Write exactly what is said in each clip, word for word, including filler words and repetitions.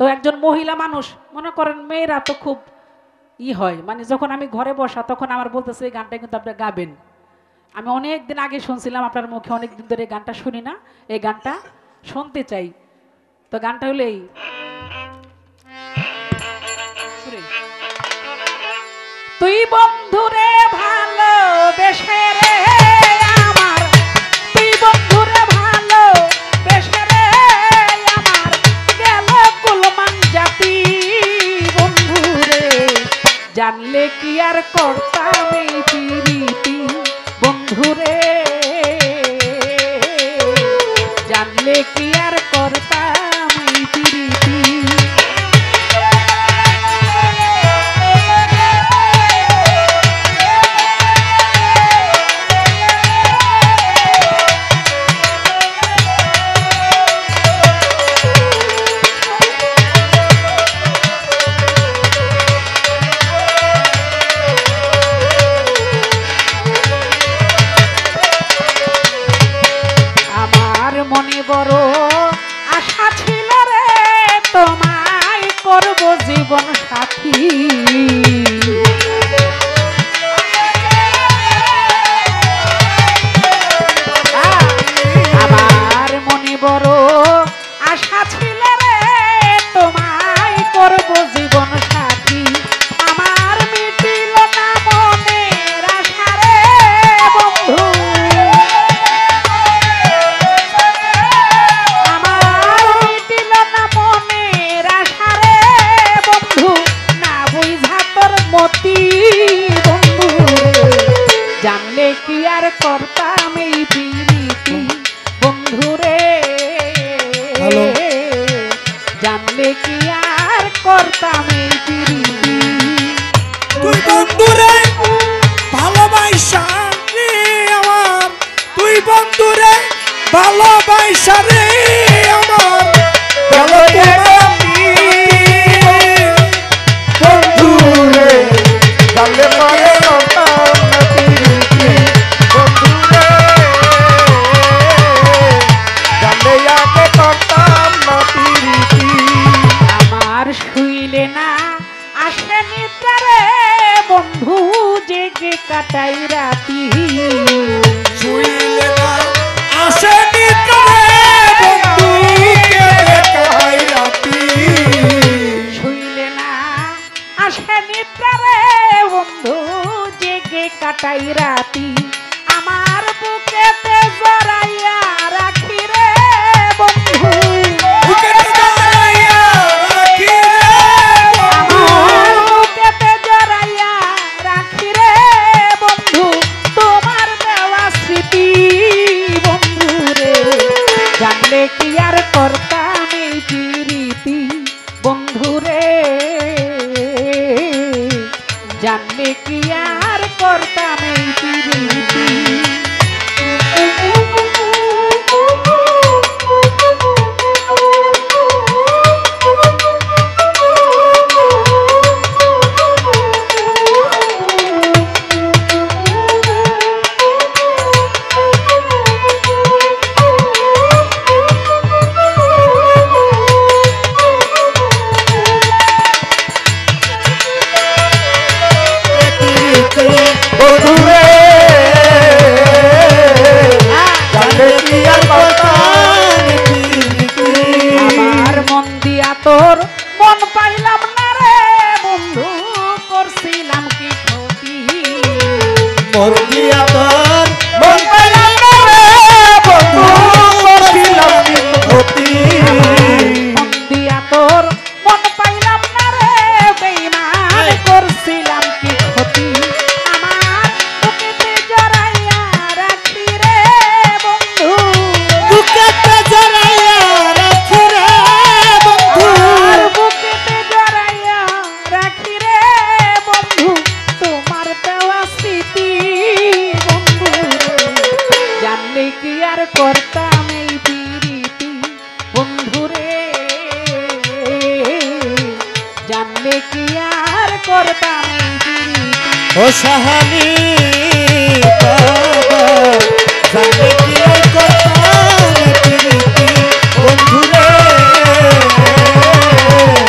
তো একজন মহিলা মানুষ মনে করেন মেয়েরা তো খুব ই হয়, মানে যখন আমি ঘরে বসা তখন আমার বলতেছে এই গানটা কিন্তু আপনি গাবেন। আমি অনেক দিন আগে শুনছিলাম আপনার মুখে, অনেক দিন ধরে এই গানটা শুনি না, এই গানটা শুনতে চাই। তো গানটা হলো এই, তুই বন্ধুরে ভালোবেসে রে আমার, তুই বন্ধুরে ভালোবেসে রে আমার, গেল কুলমান জাতি বন্ধুরে, জানলে কি আর করতাম এই প্রীতি বন্ধুরে, জানলে কি আর করতাম এই প্রীতি। মনে বড় আশা ছিল রে তোমায় করব জীবন সাথী, আমার মনে বড় আশা ছিল রে তোমায় করব জীবন সাথী, আমার মিটিল না মনের আশা রে বন্ধু, জানলে কি আর করতাম এই প্রীতি বন্ধুরে, জানলে কি আর করতাম এই প্রীতি। তুই বন্ধুরে ভালোবাসা রে আমার, তুই বন্ধুরে ভালোবাসা রে আমার, বন্ধুরে জানলে পারে আমার শুইলে না আসে নিদ্রা রে বন্ধু, জেগে কাটাই রাতি, শুইলে না আসে নিদ্রা রে বন্ধু, জেগে কাটাই রাতি, শুইলে না আসে নিদ্রা রে বন্ধু, জেগে কাটাই রাতি, আমার বুকেতে জড়াইয়া রাখি রে বন্ধু, বুকেতে জড়াইয়া রাখি রে, আমার বুকেতে জড়াইয়া রাখি রে বন্ধু, তোমার দেওয়া স্মৃতি বন্ধু রে, জানলে কি আর করতাম এই প্রীতি বন্ধু রে, জানলে কি আর করতাম এই প্রীতি। আমার মন দিয়া তোর মন পাইলাম না রে বন্ধু, করছিলাম কি ক্ষতি, মন দিয়া তোর মন পাইলাম না রে বন্ধু, করছিলাম কি ক্ষতি, মন দিয়া তোর মন পাইলাম না রে বেঈমান, করছিলাম কি ক্ষতি, আমার বুকেতে জড়াইয়া রাখি রে বন্ধু, বুকেতে জড়াইয়া রাখি রে বন্ধু, আর বুকেতে জড়াইয়া রাখি রে বন্ধু, তোমার দেওয়া স্মৃতি বন্ধু, জানলে কি আর করতাম এই প্রীতি বন্ধু রে, জানলে কি আর করতাম এই প্রীতি। ও সাহানি বাবা, জানলে কি আর করতাম এই প্রীতি বন্ধু রে,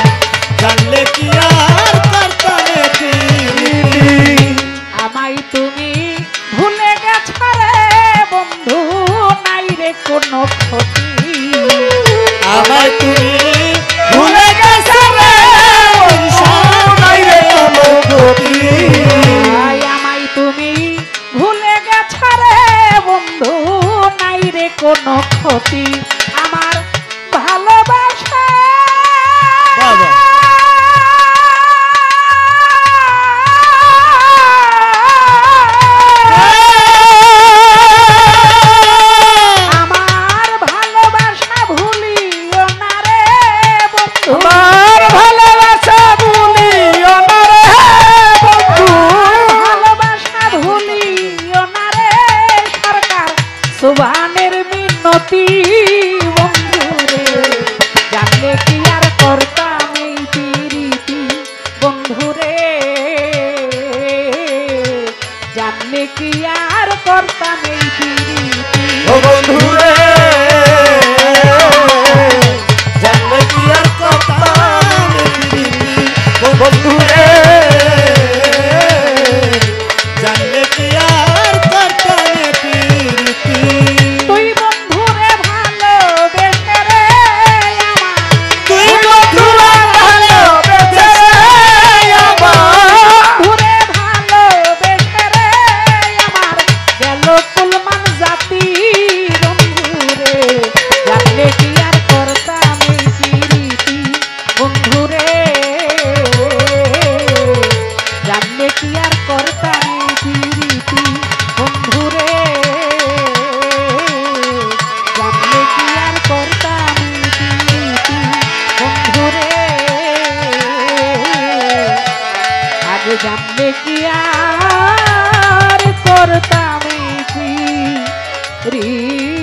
বন্ধু রে জানলে কি আর করতাম প্রীতি তুই বন্ধুরে ভালোবেসে রে আমার তুই বন্ধু ভালোবেসে আমার বন্ধুরে ভালোবেসে রে আমার গেল কুলমান জাতি বন্ধুরে জানলে কি আর করতাম এই প্রীতি বন্ধুরে জানলে কি আর করতাম এই প্রীতি বন্ধুরে জানলে কি আর করতাম এই প্রীতি বন্ধুরে আগে জানলে কি আর করতাম এই প্রীতি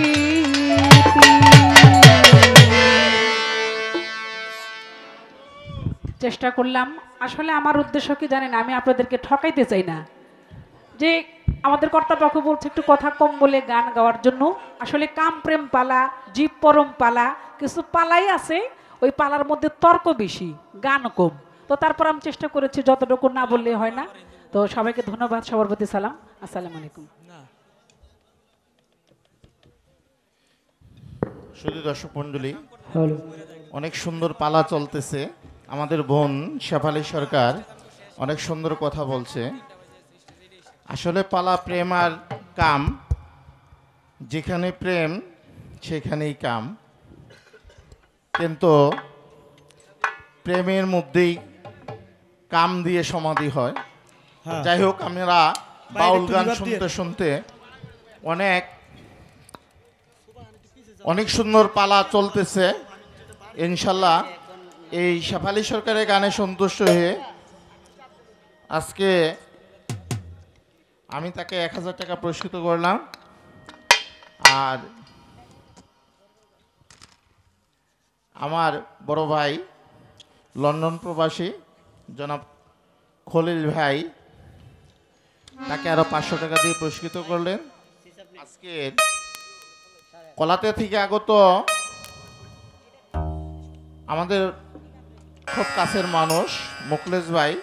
চেষ্টা করলাম আসলে আমার উদ্দেশ্য কি জানেন আমি আপনাদেরকে ঠকাইতে চাই না যে আমাদের কর্তাপক্ষ বলছে একটু কথা কম বলে গান গাওয়ার জন্য আসলে কাম প্রেম পালা জীব পরম পালা কিছু পালাই আছে ওই পালার মধ্যে তর্ক বেশি গান কম তো তারপর আমি চেষ্টা করেছি যতটুকু না বললে হয় না তো সবাইকে ধন্যবাদ সবার প্রতি সালাম আসসালামু আলাইকুম শুধু দর্শক মণ্ডলী অনেক সুন্দর পালা চলতেছে আমাদের বোন শেফালী সরকার অনেক সুন্দর কথা বলছে আসলে পালা প্রেম আর কাম যেখানে প্রেম সেখানেই কাম কিন্তু প্রেমের মধ্যেই কাম দিয়ে সমাধি হয় যাই হোক আমরা বাউল গান শুনতে শুনতে অনেক অনেক সুন্দর পালা চলতেছে ইনশাল্লাহ এই শেফালী সরকারের গানে সন্তুষ্ট হয়ে আজকে আমি তাকে এক হাজার টাকা পুরস্কৃত করলাম আর আমার বড় ভাই লন্ডন প্রবাসী জনাব খলিল ভাই তাকে আরো পাঁচশো টাকা দিয়ে পুরস্কৃত করলেন আজকে কলাতে থেকে আগত আমাদের খুব কাছের মানুষ মুকলেশ ভাই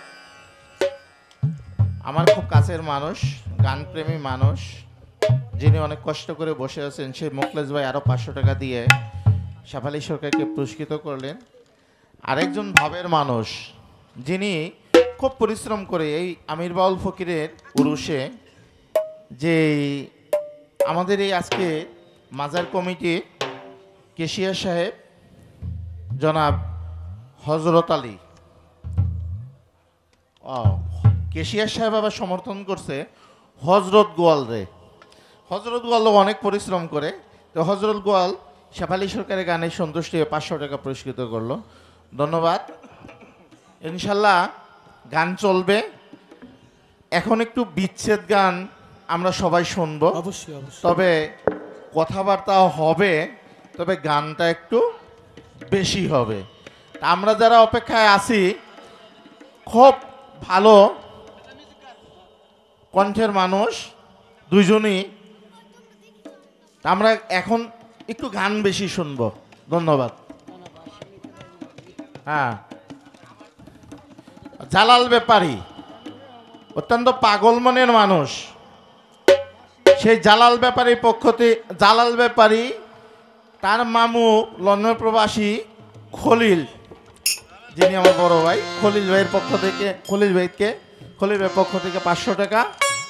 আমার খুব কাছের মানুষ গানপ্রেমী মানুষ যিনি অনেক কষ্ট করে বসে আছেন সেই মুকলেশ ভাই আরো পাঁচশো টাকা দিয়ে শেফালী সরকারকে পুরস্কৃত করলেন আরেকজন ভাবের মানুষ যিনি খুব পরিশ্রম করে এই আমির বাউল ফকিরের উরুষে যে আমাদের এই আজকে মাজার কমিটির কেশিয়া সাহেব জনাব হজরত আলী ও কেশিয়া সাহেব আবার সমর্থন করছে হজরত গোয়াল রে হজরত গোয়াল অনেক পরিশ্রম করে তো হজরত গোয়াল শেফালী সরকারের গানে সন্তুষ্টি হয়ে পাঁচশো টাকা পুরস্কৃত করলো ধন্যবাদ ইনশাল্লাহ গান চলবে এখন একটু বিচ্ছেদ গান আমরা সবাই শুনবো অবশ্যই অবশ্যই তবে কথাবার্তা হবে তবে গানটা একটু বেশি হবে তা আমরা যারা অপেক্ষায় আছি খুব ভালো কণ্ঠের মানুষ দুইজনই তা আমরা এখন একটু গান বেশি শুনবো ধন্যবাদ হ্যাঁ জালাল ব্যাপারী অত্যন্ত পাগল মনের মানুষ সেই জালাল ব্যাপারীর পক্ষ থেকে জালাল ব্যাপারী তার মামু লন্ডন প্রবাসী খলিল যিনি আমার বড় ভাই খলিল ভাইয়ের পক্ষ থেকে খলিল ভাইকে খলিল ভাইয়ের পক্ষ থেকে পাঁচশো টাকা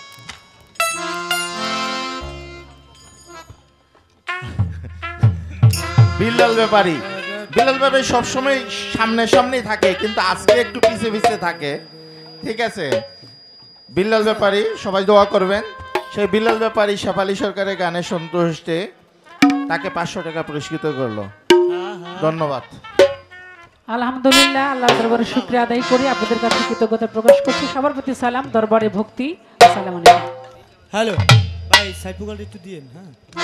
বিল্লাল ব্যাপারী বিল্লাল ব্যাপারী সবসময় সামনে সামনেই থাকে কিন্তু আজকে একটু পিছে পিছে থাকে ঠিক আছে বিল্লাল ব্যাপারী সবাই দোয়া করবেন সেই বিল্লাল ব্যাপারী শেফালী সরকারের গানে সন্তুষ্টে তাকে পাঁচশো টাকা পুরস্কৃত করলো ধন্যবাদ আলহামদুলিল্লাহ আল্লাহ দরবারে শুকরিয়া আদায় করি আপনাদের কাছে কৃতজ্ঞতা প্রকাশ করছি সবার প্রতি সালাম দরবারে ভক্তি আসসালামু আলাইকুম হ্যালো ভাই সাইফুল একটু দিয়েন হ্যাঁ